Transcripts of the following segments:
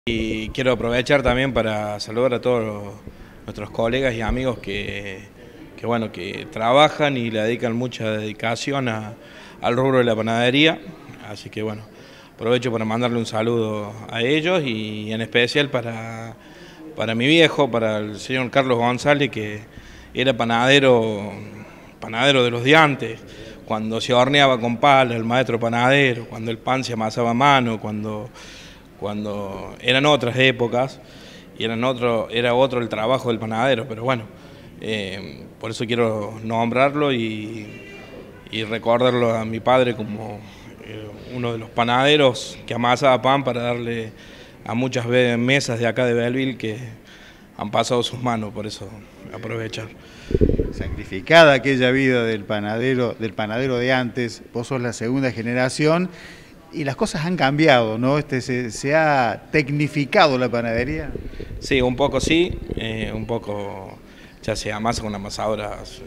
Y quiero aprovechar también para saludar a todos nuestros colegas y amigos bueno, que trabajan y le dedican mucha dedicación al rubro de la panadería. Así que bueno, aprovecho para mandarle un saludo a ellos y en especial para mi viejo, para el señor Carlos González, que era panadero de los de antes, cuando se horneaba con pala, el maestro panadero, cuando el pan se amasaba a mano, cuando eran otras épocas y era otro el trabajo del panadero, pero bueno, por eso quiero nombrarlo y recordarlo a mi padre como uno de los panaderos que amasaba pan para darle a muchas mesas de acá de Belleville que han pasado sus manos, por eso aprovechar. Sacrificada aquella vida del panadero de antes, vos sos la segunda generación. Y las cosas han cambiado, ¿no? Se ha tecnificado la panadería. Sí, un poco sí, un poco ya se amasa con amasadoras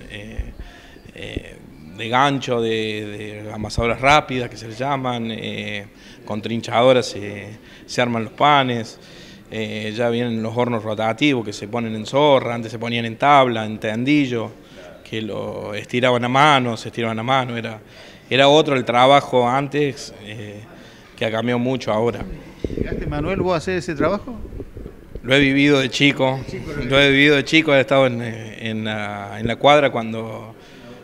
de gancho, de amasadoras rápidas que se les llaman, con trinchadoras se arman los panes, ya vienen los hornos rotativos que se ponen en zorra, antes se ponían en tabla, en tendillo, que lo estiraban a mano, se estiraban a mano, era otro el trabajo antes, que ha cambiado mucho ahora. ¿Llegaste, Manuel, vos a hacer ese trabajo? Lo he vivido de chico, he estado en la cuadra cuando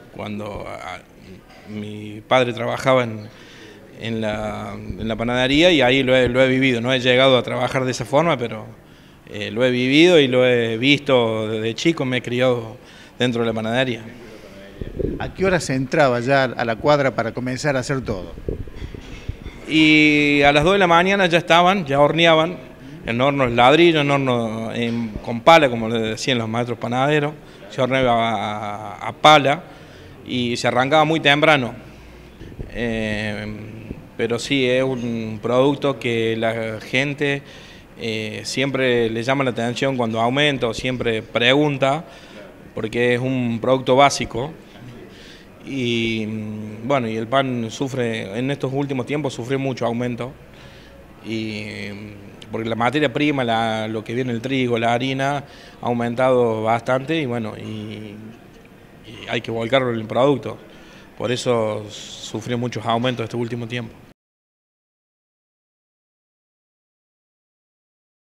mi padre trabajaba en la panadería y ahí lo he vivido. No he llegado a trabajar de esa forma, pero lo he vivido y lo he visto desde chico, me he criado dentro de la panadería. ¿A qué hora se entraba ya a la cuadra para comenzar a hacer todo? Y a las 2 de la mañana ya horneaban, en hornos ladrillo, en horno con pala, como le decían los maestros panaderos, se horneaba a pala y se arrancaba muy temprano. Pero sí, es un producto que la gente siempre le llama la atención cuando aumenta o siempre pregunta, porque es un producto básico. Y bueno, y el pan sufre, en estos últimos tiempos sufrió mucho aumento, porque la materia prima, lo que viene el trigo, la harina, ha aumentado bastante y bueno, y hay que volcarlo en el producto. Por eso sufrió muchos aumentos este último tiempo.